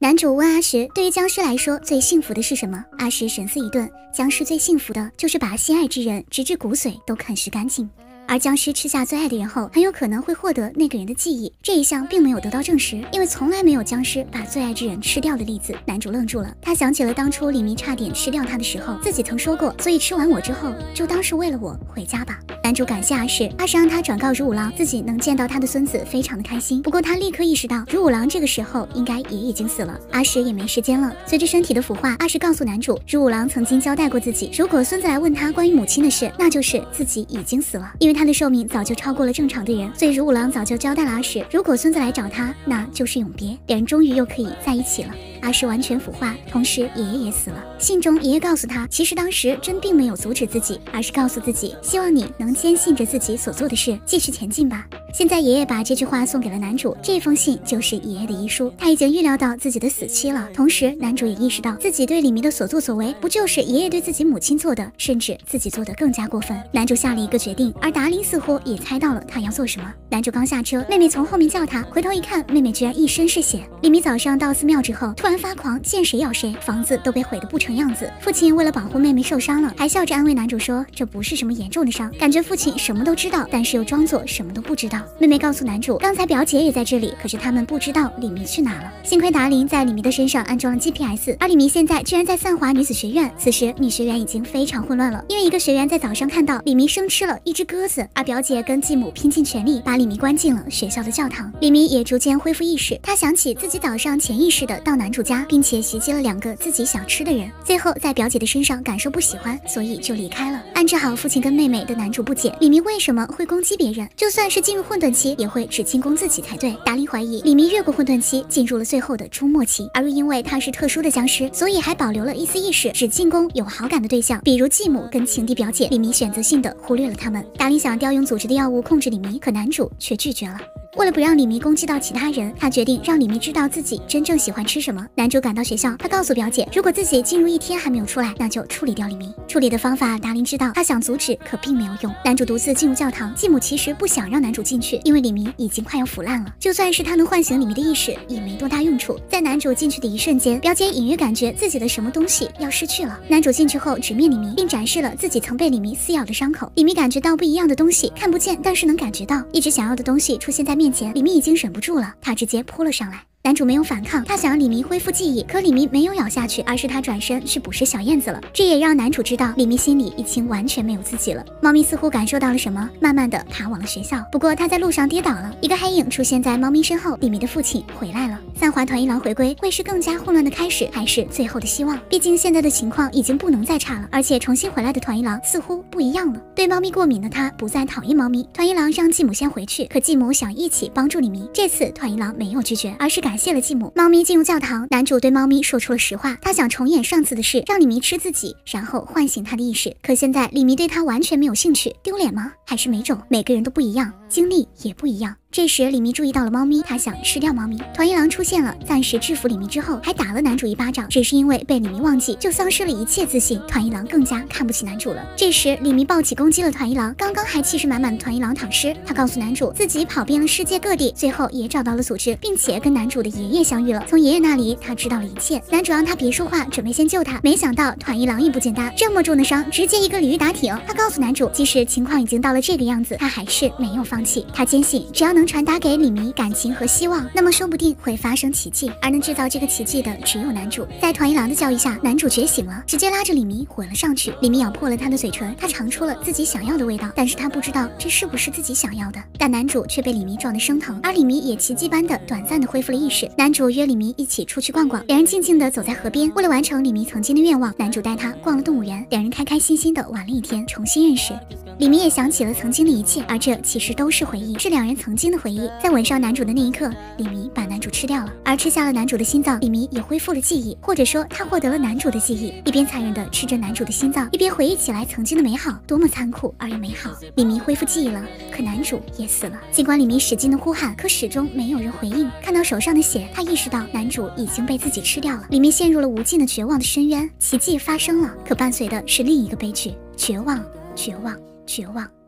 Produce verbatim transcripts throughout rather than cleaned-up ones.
男主问阿石，对于僵尸来说最幸福的是什么？阿石神思一顿，僵尸最幸福的就是把心爱之人直至骨髓都啃食干净。而僵尸吃下最爱的人后，很有可能会获得那个人的记忆，这一项并没有得到证实，因为从来没有僵尸把最爱之人吃掉的例子。男主愣住了，他想起了当初李明差点吃掉他的时候，自己曾说过，所以吃完我之后，就当是为了我，回家吧。男主感谢阿石，阿石让他转告如五郎，自己能见到他的孙子，非常的开心。不过他立刻意识到，如五郎这个时候应该也已经死了，阿石也没时间了。随着身体的腐化，阿石告诉男主，如五郎曾经交代过自己，如果孙子来问他关于母亲的事，那就是自己已经死了，因为他的寿命早就超过了正常的人，所以如五郎早就交代了阿石，如果孙子来找他，那就是永别，两人终于又可以在一起了。阿石完全腐化，同时爷爷也死了。信中爷爷告诉他，其实当时真并没有阻止自己，而是告诉自己，希望你能坚信着自己所做的事，继续前进吧。现在爷爷把这句话送给了男主，这封信就是爷爷的遗书。他已经预料到自己的死期了，同时男主也意识到自己对李明的所作所为，不就是爷爷对自己母亲做的，甚至自己做的更加过分。男主下了一个决定，而达林似乎也猜到了他要做什么。男主刚下车，妹妹从后面叫他，回头一看，妹妹居然一身是血。李明早上到寺庙之后，突然发狂，见谁咬谁，房子都被毁得不成样子。父亲为了保护妹妹受伤了，还笑着安慰男主说，这不是什么严重的伤，感觉父亲什么都知道，但是又装作什么都不知道。妹妹告诉男主，刚才表姐也在这里，可是他们不知道李明去哪了。幸亏达林在李明的身上安装了 G P S， 而李明现在居然在散华女子学院。此时女学员已经非常混乱了，因为一个学员在早上看到李明生吃了一只鸽子，而表姐跟继母拼尽全力把李明关进了学校的教堂。李明也逐渐恢复意识，他想起自己早上潜意识的到男主家，并且袭击了两个自己想吃的人，最后在表姐的身上感受不喜欢，所以就离开了。安置好父亲跟妹妹的男主不解李明为什么会攻击别人，就算是进入混沌期也会只进攻自己才对。达林怀疑李明越过混沌期，进入了最后的出没期，而又因为他是特殊的僵尸，所以还保留了一丝意识，只进攻有好感的对象，比如继母跟情敌表姐。李明选择性的忽略了他们。达林想调用组织的药物控制李明，可男主却拒绝了。为了不让李明攻击到其他人，他决定让李明知道自己真正喜欢吃什么。男主赶到学校，他告诉表姐，如果自己进入一天还没有出来，那就处理掉李明。处理的方法达林知道，他想阻止，可并没有用。男主独自进入教堂，继母其实不想让男主进去，因为李明已经快要腐烂了，就算是他能唤醒李明的意识，也没多大用处。在男主进去的一瞬间，表姐隐约感觉自己的什么东西要失去了。男主进去后直面李明，并展示了自己曾被李明撕咬的伤口。李明感觉到不一样的东西，看不见，但是能感觉到，一直想要的东西出现在面前，李明已经忍不住了，他直接扑了上来。男主没有反抗，他想让李明恢复记忆，可李明没有咬下去，而是他转身去捕食小燕子了。这也让男主知道李明心里已经完全没有自己了。猫咪似乎感受到了什么，慢慢的爬往了学校。不过他在路上跌倒了，一个黑影出现在猫咪身后，李明的父亲回来了。散华团一郎回归会是更加混乱的开始，还是最后的希望？毕竟现在的情况已经不能再差了，而且重新回来的团一郎似乎不一样了。对猫咪过敏的他不再讨厌猫咪。团一郎让继母先回去，可继母想一起帮助李明。这次团一郎没有拒绝，而是感谢了继母。猫咪进入教堂，男主对猫咪说出了实话，他想重演上次的事，让李明吃自己，然后唤醒他的意识。可现在李明对他完全没有兴趣，丢脸吗？还是没种？每个人都不一样，经历也不一样。这时李明注意到了猫咪，他想吃掉猫咪。团一郎出现了，暂时制服李明之后，还打了男主一巴掌，只是因为被李明忘记，就丧失了一切自信。团一郎更加看不起男主了。这时李明暴起攻击了团一郎，刚刚还气势满满的团一郎躺尸。他告诉男主自己跑遍了世界各地，最后也找到了组织，并且跟男主的爷爷相遇了。从爷爷那里他知道了一切。男主让他别说话，准备先救他，没想到团一郎也不简单，这么重的伤直接一个鲤鱼打挺。他告诉男主，即使情况已经到了这个样子，他还是没有放弃。他坚信只要能传达给李明感情和希望，那么说不定会发生奇迹，而能制造这个奇迹的只有男主。在团一郎的教育下，男主觉醒了，直接拉着李明滚了上去。李明咬破了他的嘴唇，他尝出了自己想要的味道，但是他不知道这是不是自己想要的。但男主却被李明撞得生疼，而李明也奇迹般的短暂的恢复了意识。男主约李明一起出去逛逛，两人静静的走在河边。为了完成李明曾经的愿望，男主带他逛了动物园，两人开开心心的玩了一天，重新认识。李明也想起了曾经的一切，而这其实都是回忆，是两人曾经的回忆。在吻上男主的那一刻，李明把男主吃掉了，而吃下了男主的心脏，李明也恢复了记忆，或者说他获得了男主的记忆。一边残忍的吃着男主的心脏，一边回忆起来曾经的美好，多么残酷而又美好。李明恢复记忆了，可男主也死了。尽管李明使劲的呼喊，可始终没有人回应。看到手上的血，他意识到男主已经被自己吃掉了。李明陷入了无尽的绝望的深渊。奇迹发生了，可伴随的是另一个悲剧，绝望，绝望，绝望。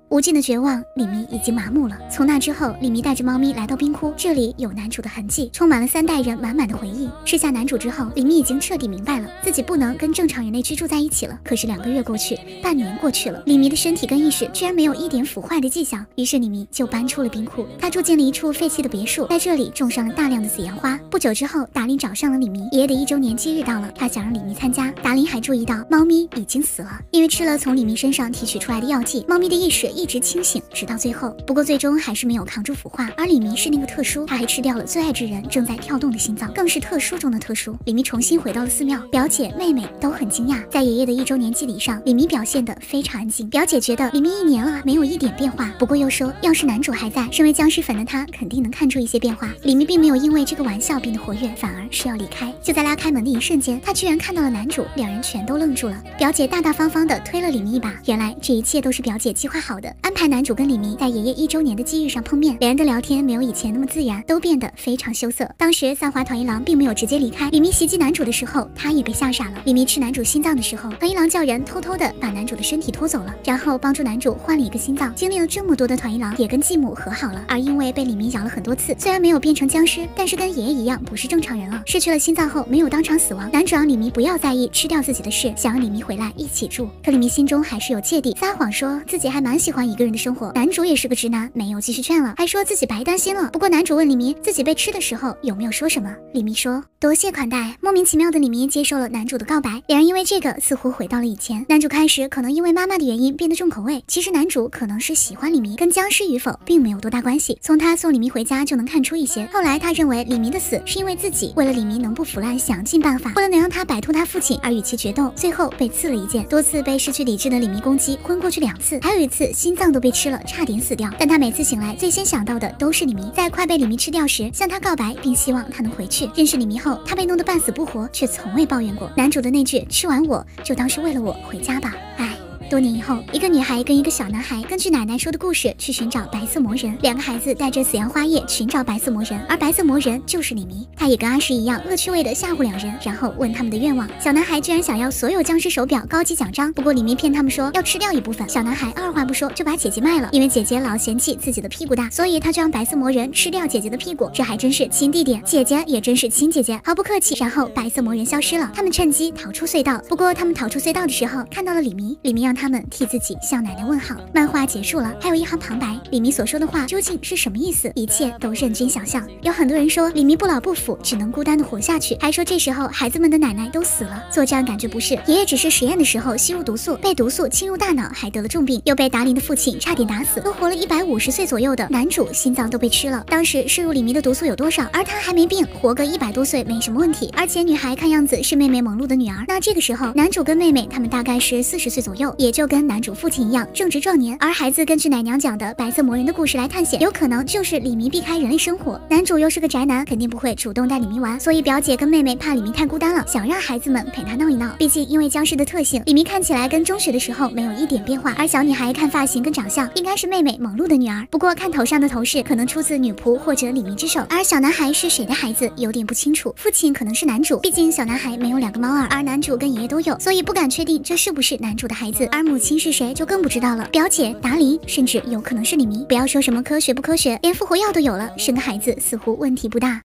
无尽的绝望，李迷已经麻木了。从那之后，李迷带着猫咪来到冰窟，这里有男主的痕迹，充满了三代人满满的回忆。吃下男主之后，李迷已经彻底明白了自己不能跟正常人类居住在一起了。可是两个月过去，半年过去了，李迷的身体跟意识居然没有一点腐坏的迹象。于是李迷就搬出了冰窟，他住进了一处废弃的别墅，在这里种上了大量的紫阳花。不久之后，达林找上了李迷，爷爷的一周年忌日到了，他想让李迷参加。达林还注意到猫咪已经死了，因为吃了从李迷身上提取出来的药剂，猫咪的意识一直清醒，直到最后。不过最终还是没有扛住腐化。而李迷是那个特殊，他还吃掉了最爱之人正在跳动的心脏，更是特殊中的特殊。李迷重新回到了寺庙，表姐、妹妹都很惊讶。在爷爷的一周年祭礼上，李迷表现得非常安静。表姐觉得李迷一年了没有一点变化，不过又说要是男主还在，身为僵尸粉的他肯定能看出一些变化。李迷并没有因为这个玩笑变得活跃，反而是要离开。就在拉开门的一瞬间，他居然看到了男主，两人全都愣住了。表姐大大方方地推了李迷一把，原来这一切都是表姐计划好的，安排男主跟李迷在爷爷一周年的忌日上碰面。两人的聊天没有以前那么自然，都变得非常羞涩。当时三华团一郎并没有直接离开，李迷袭击男主的时候，他也被吓傻了。李迷吃男主心脏的时候，团一郎叫人偷偷的把男主的身体拖走了，然后帮助男主换了一个心脏。经历了这么多的团一郎也跟继母和好了，而因为被李迷咬了很多次，虽然没有变成僵尸，但是跟爷爷一样不是正常人了。失去了心脏后没有当场死亡，男主让李迷不要在意吃掉自己的事，想让李迷回来一起住。可李迷心中还是有芥蒂，撒谎说自己还蛮喜欢一个人的生活。男主也是个直男，没有继续劝了，还说自己白担心了。不过男主问李迷自己被吃的时候有没有说什么，李迷说多谢款待。莫名其妙的李迷接受了男主的告白，两人因为这个似乎回到了以前。男主开始可能因为妈妈的原因变得重口味，其实男主可能是喜欢李迷，跟僵尸与否并没有多大关系，从他送李迷回家就能看出一些。后来他认为李迷的死是因为自己为了李迷能不腐烂想尽办法，为了能让他摆脱他父亲而与其决斗，最后被刺了一剑。多次被失去理智的李迷攻击，昏过去两次，还有一次心脏都被吃了，差点死掉。但他每次醒来最先想到的都是李迷，在快被李迷吃掉时向他告白，并希望他能回去。认识李迷后，他被弄得半死不活，却从未抱怨过。男主的那句吃完我就当是为了我回家吧，唉。多年以后，一个女孩跟一个小男孩根据奶奶说的故事去寻找白色魔人，两个孩子带着紫阳花叶寻找白色魔人，而白色魔人就是李迷。他也跟阿石一样恶趣味的吓唬两人，然后问他们的愿望。小男孩居然想要所有僵尸手表高级奖章，不过李迷骗他们说要吃掉一部分。小男孩二话不说就把姐姐卖了，因为姐姐老嫌弃自己的屁股大，所以他就让白色魔人吃掉姐姐的屁股。这还真是亲弟弟，姐姐也真是亲姐姐，毫不客气。然后白色魔人消失了，他们趁机逃出隧道。不过他们逃出隧道的时候看到了李迷，李迷让他们替自己向奶奶问好。漫画结束了，还有一行旁白，李迷所说的话究竟是什么意思？一切都任君想象。有很多人说李迷不老不腐，只能孤单的活下去，还说这时候孩子们的奶奶都死了。作战感觉不是，爷爷只是实验的时候吸入毒素，被毒素侵入大脑，还得了重病，又被达林的父亲差点打死，都活了一百五十岁左右的男主心脏都被吃了。当时摄入李迷的毒素有多少？而他还没病，活个一百多岁没什么问题。而且女孩看样子是妹妹蒙露的女儿，那这个时候男主跟妹妹他们大概是四十岁左右，也就跟男主父亲一样正值壮年。而孩子根据奶娘讲的白色魔人的故事来探险，有可能就是李迷避开人类生活。男主又是个宅男，肯定不会主动带李迷玩，所以表姐跟妹妹怕李迷太孤单了，想让孩子们陪他闹一闹。毕竟因为僵尸的特性，李迷看起来跟中学的时候没有一点变化，而小女孩看发型跟长相应该是妹妹蒙露的女儿，不过看头上的头饰可能出自女仆或者李迷之手。而小男孩是谁的孩子有点不清楚，父亲可能是男主，毕竟小男孩没有两个猫耳，而男主跟爷爷都有，所以不敢确定这是不是男主的孩子。而母亲是谁就更不知道了，表姐达林甚至有可能是李迷。不要说什么科学不科学，连复活药都有了，生个孩子似乎问题不大。